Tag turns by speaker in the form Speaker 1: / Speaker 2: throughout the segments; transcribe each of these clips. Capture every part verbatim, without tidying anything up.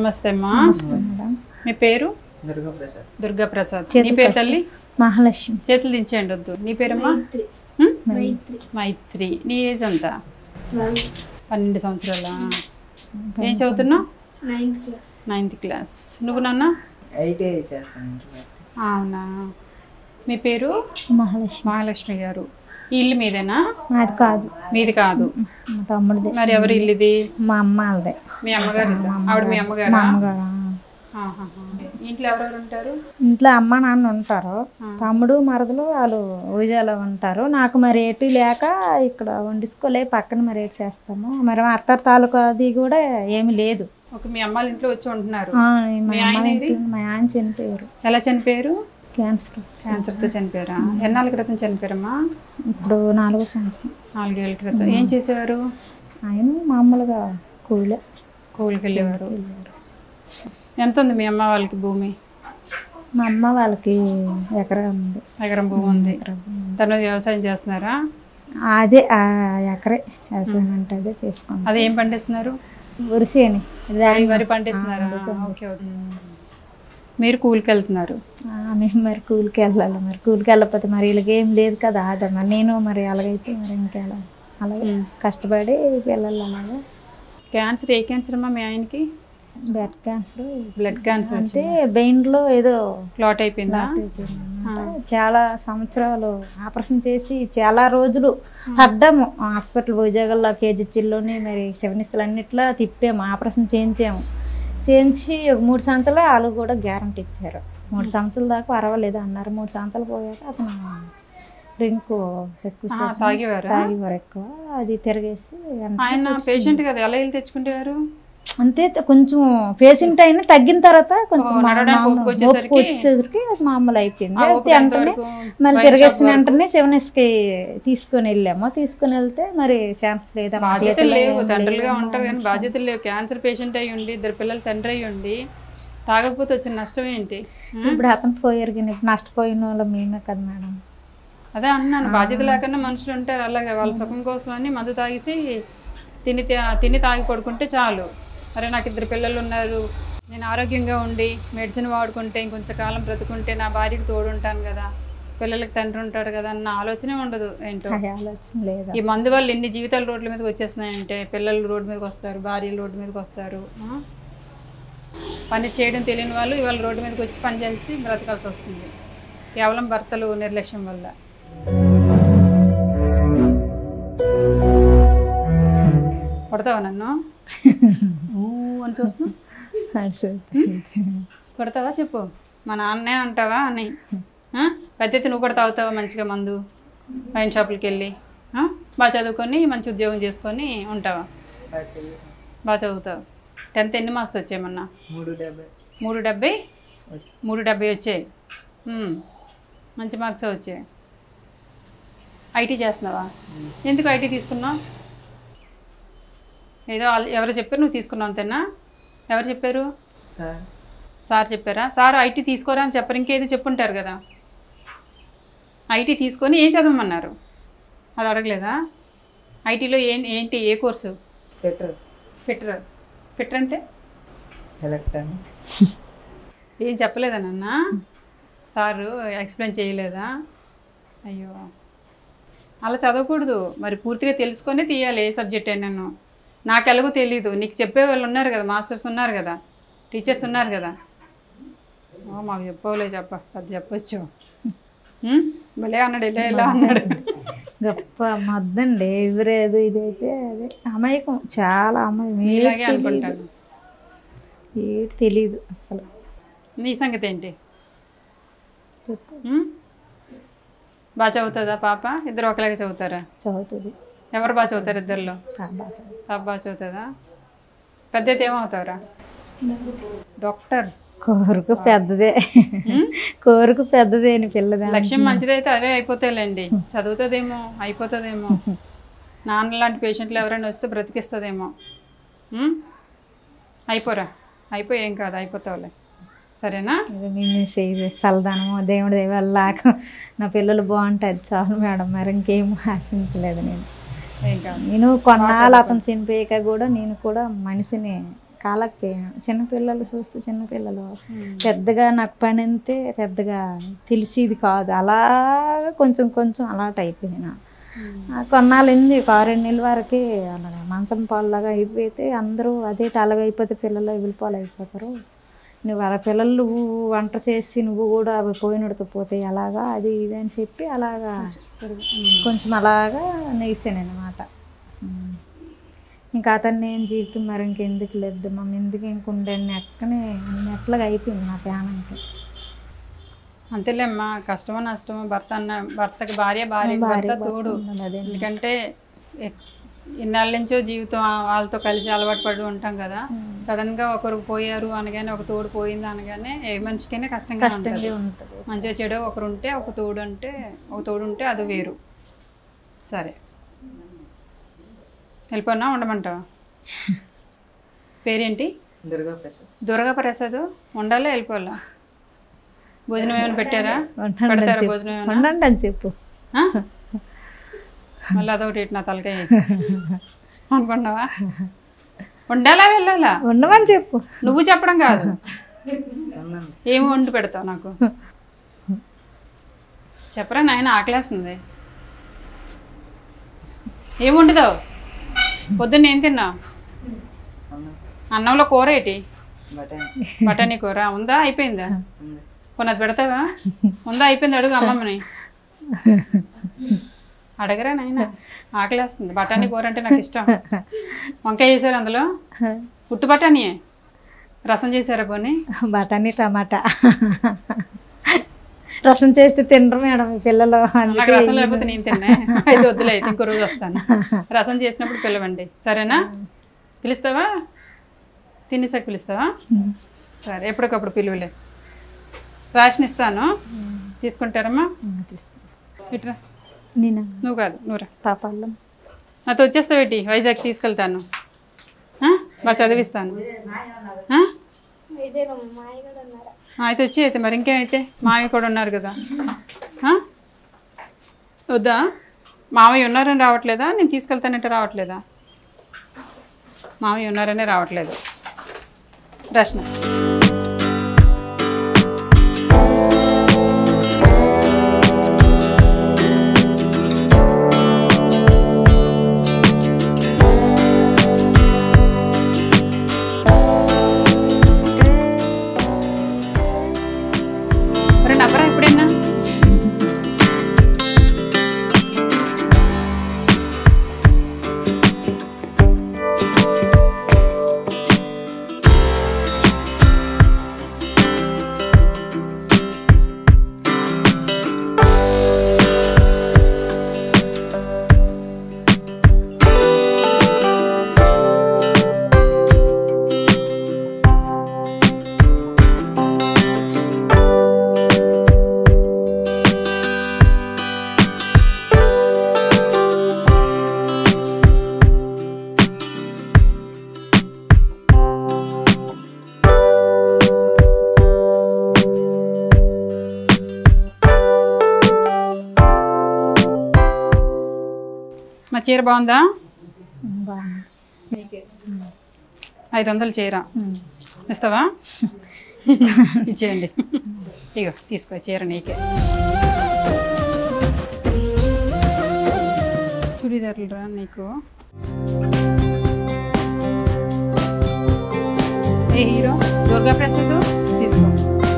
Speaker 1: నమస్తే అమ్మా. మీ పేరు?
Speaker 2: దుర్గా ప్రసాద్.
Speaker 1: దుర్గా ప్రసాద్. నీ పేరు తల్లి?
Speaker 3: మహాలక్ష్మి.
Speaker 1: చేతులు దించేయండి వద్దు. నీ పేరమ్మా? మైత్రి. నీ ఏజ్ ఎంత? పన్నెండు సంవత్సరాలా? ఏం చదువుతున్నావు? Ninth class. నువ్వు నాన్న?
Speaker 2: ఐటీఐ చేస్తాను.
Speaker 1: అవునా. మీ పేరు?
Speaker 3: మహాలక్ష్మి.
Speaker 1: మహాలక్ష్మి గారు. ఈ ఇల్లు మీదేనా?
Speaker 3: మాది కాదు.
Speaker 1: మీది కాదు,
Speaker 3: మా తమ్ముడిది.
Speaker 1: మరి ఎవరి ఇల్లు ఇది?
Speaker 3: మా అమ్మ వాళ్ళదే.
Speaker 1: మీ అమ్మగారు? ఆవిడ మీ అమ్మగారు?
Speaker 3: మా అమ్మగారు.
Speaker 1: ఇంట్లో ఎవరెవరు ఉంటారు?
Speaker 3: ఇంట్లో అమ్మ నాన్న ఉంటారు, తమ్ముడు మరదలు వాళ్ళు ఊజాలో ఉంటారు. నాకు మరి ఏటి లేక ఇక్కడ వండిసుకోలే, పక్కన మరి ఏటి చేస్తాము. మరి మా అత్త తాలూకా అది కూడా ఏమి లేదు.
Speaker 1: ఒక మీ అమ్మాళ్ళ ఇంట్లో వచ్చి ఉంటున్నారు.
Speaker 3: మా ఆయన చనిపోయారు.
Speaker 1: ఎలా చనిపోయారు?
Speaker 3: క్యాన్సర్.
Speaker 1: క్యాన్సర్తో చనిపోయారా? ఎన్నాళ్ళ క్రితం చనిపోయారమ్మా?
Speaker 3: ఇప్పుడు నాలుగో సంవత్సరం.
Speaker 1: నాలుగేళ్ళ క్రితం. ఏం చేసేవారు
Speaker 3: ఆయన? మామూలుగా కూలే
Speaker 1: కూలికి వెళ్ళేవారు. ఎంత ఉంది మీ అమ్మ వాళ్ళకి భూమి?
Speaker 3: మా అమ్మ వాళ్ళకి ఎకరం ఉంది.
Speaker 1: ఎకరం భూమి ఉంది. తను వ్యవసాయం చేస్తున్నారా?
Speaker 3: అదే ఎకరే వ్యవసాయం అంటే అదే చేసుకుంటాం.
Speaker 1: అదే ఏం పండిస్తున్నారు?
Speaker 3: వరిసేని
Speaker 1: వరి పండిస్తున్నారా? Okay okay. మీరు కూలికి వెళ్తున్నారు?
Speaker 3: మేము మరి కూలికి వెళ్ళాలి. మరి కూలికి వెళ్ళకపోతే మరి వీళ్ళకి ఏం లేదు కదా. అదే మరి నేను మరి అలాగైతే మరి ఇంకెళ్ళాలి. అలాగే కష్టపడి వెళ్ళాలి. అలాగే.
Speaker 1: క్యాన్సర్ ఏ క్యాన్సర్ అమ్మా మీ ఆయనకి?
Speaker 3: Blood cancer.
Speaker 1: బ్లడ్ క్యాన్సర్
Speaker 3: అంటే బ్రెయిన్లో ఏదో
Speaker 1: క్లాట్ అయిపోయిందా?
Speaker 3: చాలా సంవత్సరాలు ఆపరేషన్ చేసి చాలా రోజులు పడ్డాము హాస్పిటల్ భుజాగల్లో కేజీచిల్లోని మరి సెవెనిస్లు అన్నిట్లో తిప్పాము, ఆపరేషన్ చేయించాము. చేయించి ఒక మూడు సంవత్సరాలు వాళ్ళు కూడా గ్యారంటీ ఇచ్చారు. మూడు సంవత్సరాల దాకా పర్వాలేదు అన్నారు. మూడు సంవత్సరాలు పోయాక అతను డ్రింక్ ఎక్కువ
Speaker 1: తాగేవారు
Speaker 3: తాగేవారు ఎక్కువ. అది తిరిగేసి
Speaker 1: ఆయన పేషెంట్ కదా, ఎలా వెళ్ళి తెచ్చుకుంటేవారు?
Speaker 3: అంతే కొంచెం పేషెంట్ అయినా తగ్గిన తర్వాత కొంచెం వచ్చేసరికి అది మామూలు అయిపోయింది. వెంటనే మళ్ళీ తిరిగేసిన వెంటనే సెవెన్స్కి తీసుకొని వెళ్ళాము. తీసుకొని వెళ్తే మరి ఛాన్స్ లేదా,
Speaker 1: బాధ్యతలు లేవు. తండ్రులుగా ఉంటారు కానీ బాధ్యతలు లేవు. క్యాన్సర్ పేషెంట్ అయ్యి ఉండి ఇద్దరు పిల్లలు తండ్రి అయ్యి ఉండి తాగకపోతే వచ్చిన నష్టం ఏంటి?
Speaker 3: ఇప్పుడు అతను పోయారు కానీ ఇప్పుడు నష్టపోయిన వాళ్ళు మేమే కదా మేడం.
Speaker 1: అదే అన్నాను, బాధ్యత లేకుండా మనుషులు ఉంటారు అలాగే. వాళ్ళ సుఖం కోసం అని మందు తాగేసి తిని తిని తాగి పడుకుంటే చాలు. అరే నాకు ఇద్దరు పిల్లలు ఉన్నారు, నేను ఆరోగ్యంగా ఉండి మెడిసిన్ వాడుకుంటే ఇంకొంచెం కాలం బ్రతుకుంటే నా భార్యకి తోడు ఉంటాను కదా, పిల్లలకి తండ్రి ఉంటాడు కదా అన్న ఆలోచనే ఉండదు. ఏంటో
Speaker 3: ఆలోచన లేదు.
Speaker 1: ఈ మందు వల్ల ఎన్ని జీవితాలు రోడ్ల మీదకి వచ్చేస్తున్నాయంటే, పిల్లలు రోడ్డు మీదకి వస్తారు, భార్యలు రోడ్డు మీదకి వస్తారు. పని చేయడం తెలియని వాళ్ళు ఇవాళ రోడ్డు మీదకి వచ్చి పని చేసి బ్రతకాల్సి వస్తుంది, కేవలం భర్తలు నిర్లక్ష్యం వల్ల. కొడతావా నన్ను అని చూస్తున్నా? కొడతావా చెప్పు. మా నాన్నే అంటావా అని? పెద్దయితే నువ్వు కూడా తాగుతావా మంచిగా మందు? వైన్ షాపులకి వెళ్ళి బాగా చదువుకొని మంచి ఉద్యోగం చేసుకొని ఉంటావా? బాగా చదువుతావు. టెన్త్ ఎన్ని మార్క్స్ వచ్చాయమన్నా?
Speaker 2: మూడు డెబ్బై.
Speaker 1: మూడు డెబ్బై మూడు డెబ్బై వచ్చాయి. మంచి మార్క్స్ వచ్చాయి. ఐటీ చేస్తున్నావా? ఎందుకు ఐటీ తీసుకున్నావు? ఏదో ఎవరు చెప్పారు నువ్వు తీసుకున్నావు అంతేనా? ఎవరు చెప్పారు?
Speaker 2: సార్.
Speaker 1: సార్ చెప్పారా? సార్ ఐటీ తీసుకోరా అని చెప్పరు, ఇంకేది చెప్పుంటారు కదా. ఐటీ తీసుకొని ఏం చదవమన్నారు? అది అడగలేదా? ఐటీలో ఏం ఏంటి ఏ కోర్సు?
Speaker 2: ఫిట్టర్.
Speaker 1: ఫిట్టర్ ఫిట్టర్ అంటే
Speaker 2: ఎలక్ట్రానిక్.
Speaker 1: ఏం చెప్పలేదా నాన్న? సారు ఎక్స్ప్లెయిన్ చేయలేదా? అయ్యో, అలా చదవకూడదు. మరి పూర్తిగా తెలుసుకొని తీయాలి ఏ సబ్జెక్ట్ అయినాను. నాకు ఎలాగో తెలీదు, నీకు చెప్పే వాళ్ళు ఉన్నారు కదా, మాస్టర్స్ ఉన్నారు కదా, టీచర్స్ ఉన్నారు కదా. ఓ మాకు చెప్పవలే, చెప్ప అది చెప్పచ్చు. భలే అన్నాడు, ఇలా ఇలా అన్నాడు.
Speaker 3: గొప్ప మద్దండి ఎవరేది. ఇదైతే అదే అమాయకం, చాలా అమాయకం.
Speaker 1: ఇలాగే అనుకుంటాను.
Speaker 3: ఏది తెలీదు అసలు.
Speaker 1: నీ సంగతి ఏంటి? బాగా చదువుతుందా పాప? ఇద్దరు ఒకలాగే చదువుతారా?
Speaker 3: చదువుతుంది.
Speaker 1: ఎవరు బాగా చదువుతారు ఇద్దరిలో? పాప బాగా చదువుతుందా? పెద్ద అయితే ఏమవుతావురా? డాక్టర్.
Speaker 3: కోరిక పెద్దదే, కోరిక పెద్దదే అని పిల్లదే.
Speaker 1: లక్ష్యం మంచిదైతే అవే అయిపోతాయిలేండి. చదువుతుందేమో, అయిపోతుందేమో. నాన్న లాంటి పేషెంట్లు ఎవరైనా వస్తే బ్రతికిస్తుందేమో. అయిపోరా, అయిపోయి ఏం కాదు, అయిపోతావులే. సరేనా?
Speaker 3: చల్లదనము దేవుడి దేవాళ్ళ నా పిల్లలు బాగుంటుంది చాలు మేడం. మరి ఇంకేం ఆశించలేదు నేను.
Speaker 1: ఏం కాదు.
Speaker 3: నేను కొన్నాళ్ళు అతను చనిపోయాక కూడా నేను కూడా మనిషిని కాలేకపోయాను. చిన్నపిల్లలు చూస్తే చిన్నపిల్లలు పెద్దగా నాకు పని అంతే పెద్దగా తెలిసేది కాదు. అలా కొంచెం కొంచెం అలవాటు అయిపోయినా. కొన్నాళ్ళు ఉంది ఒక ఆరు నెలల వరకు అలా మంచం పాలులాగా అయిపోతే అందరూ అదే అలాగ అయిపోతే పిల్లలు వెళ్ళిపోవాలి అయిపోతారు. నువ్వు అలా పిల్లలు నువ్వు వంట చేసి నువ్వు కూడా అవి పోయినడితో పోతాయి అలాగా అది ఇది అని చెప్పి అలాగా కొంచెం అలాగా నేసాను అన్నమాట. ఇంకా అతను నేను జీవితం మరి ఇంకెందుకు లేదు మమ్మీ ఎందుకు ఇంకుండే ఎక్కనే ఎట్లాగా అయిపోయింది నా ప్రాణానికి.
Speaker 1: అంతేలేమ్మా, కష్టమో నష్టమో భర్త అన్న భర్తకి భార్య భార్య భర్త తోడు. ఎందుకంటే ఇన్నాళ్ళ నుంచో జీవితం వాళ్ళతో కలిసి అలవాటు పడి ఉంటాం కదా. సడన్ గా ఒకరు పోయారు అనగానే ఒక తోడు పోయింది అనగానే ఏ మనిషికైనా కష్టంగా ఉంటుంది. మంచిగా చెడు ఒకరు ఉంటే ఒక తోడు అంటే ఒక తోడు ఉంటే అది వేరు. సరే వెళ్ళిపోనా ఉండమంటావా? పేరేంటి?
Speaker 2: దుర్గా ప్రసాద్.
Speaker 1: దుర్గా ప్రసాద్. ఉండాలా వెళ్ళిపోవాలా? భోజనం ఏమైనా పెట్టారా? పెడతారా భోజనం ఏమైనా
Speaker 3: అని చెప్పు.
Speaker 1: మళ్ళీ అదొకటి నా తలకాయ అనుకున్నావా? ఉండాలా వెళ్ళాలా?
Speaker 3: ఉండమని చెప్పు.
Speaker 1: నువ్వు చెప్పడం కాదు, ఏమి వండి పెడతావు నాకు చెప్పరా నాయన, ఆకలేస్తుంది. ఏమి వండుతావు? పొద్దున్న ఏం తిన్నావు? అన్నంలో కూర ఏంటి? బఠానీ కూర. ఉందా అయిపోయిందా? కొన్నది పెడతావా? ఉందా అయిపోయింది? అడుగు అమ్మమ్మని. అడగరా నాయన, ఆకలేస్తుంది. బఠానీ కూర అంటే నాకు ఇష్టం. వంకాయ చేశారు అందులో? పుట్టు బఠానీయే. రసం చేశారా పోనీ?
Speaker 3: బఠానీ టమాటా రసం చేస్తే తినరు మేడం పిల్లలు.
Speaker 1: నాకు రసం లేకపోతే నేను తిన్నా. అయితే వద్దులే, అయితే ఇంకో రోజు వస్తాను. రసం చేసినప్పుడు పిలవండి సరేనా? పిలుస్తావా? తినేసాక పిలుస్తావా? సరే ఎప్పటికప్పుడు పిలువలే. రేషన్ ఇస్తాను తీసుకుంటారమ్మా. ఇట్రా.
Speaker 3: నేను
Speaker 1: నువ్వు కాదు నువ్వురా.
Speaker 3: పాపాలం
Speaker 1: నాతో వచ్చేస్తావేటి? వైజాగ్ తీసుకెళ్తాను, బాగా చదివిస్తాను. అయితే వచ్చి అయితే మరి ఇంకేమైతే మామయ్య కూడా ఉన్నారు కదా. వద్దా? మామయ్య ఉన్నారని రావట్లేదా? నేను తీసుకెళ్తానంటే రావట్లేదా? మామయ్య ఉన్నారనే రావట్లేదు. రచన నవ్వరా ఎప్పుడైనా? మా చీర బాగుందా? ఐదు వందలు చీర ఇస్తావా? ఇచ్చేయండి. ఇగో తీసుకో చీర నీకే. చుడిదారులు రా నీకు. ఏ హీరో? దుర్గా ప్రసాద్. తీసుకో.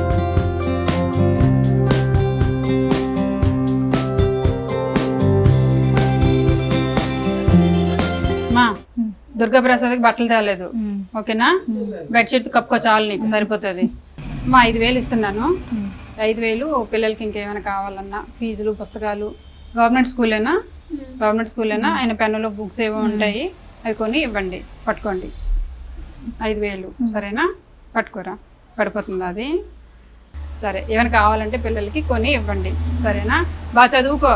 Speaker 1: దుర్గా ప్రసాద్కి బట్టలు తేలేదు ఓకేనా? బెడ్షీట్ కప్పుకో చాలు, నీకు సరిపోతుంది. మా ఐదు వేలు ఇస్తున్నాను. ఐదు వేలు పిల్లలకి ఇంకేమైనా కావాలన్నా ఫీజులు పుస్తకాలు. గవర్నమెంట్ స్కూలేనా? గవర్నమెంట్ స్కూలేనా? ఆయన పెన్నులో బుక్స్ ఏవో ఉంటాయి, అవి కొని ఇవ్వండి. పట్టుకోండి ఐదు వేలు సరేనా? పట్టుకోరా, పడిపోతుంది అది. సరే ఏమైనా కావాలంటే పిల్లలకి కొని ఇవ్వండి సరేనా? బాగా చదువుకో.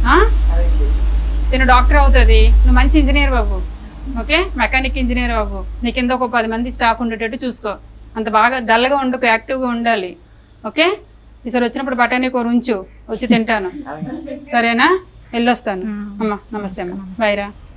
Speaker 1: తిను డాక్టర్ అవుతుంది, నువ్వు మంచి ఇంజనీర్ బాబు. ఓకే, మెకానిక్ ఇంజనీర్ బాబు. నీ కింద ఒక పది మంది స్టాఫ్ ఉండేటట్టు చూసుకో. అంత బాగా డల్గా ఉండకు, యాక్టివ్గా ఉండాలి. ఓకే, ఈసారి వచ్చినప్పుడు బఠానీ కూర ఉంచు, వచ్చి తింటాను సరేనా? వెళ్ళొస్తాను. అమ్మ నమస్తే అమ్మ, బాయ్ రా.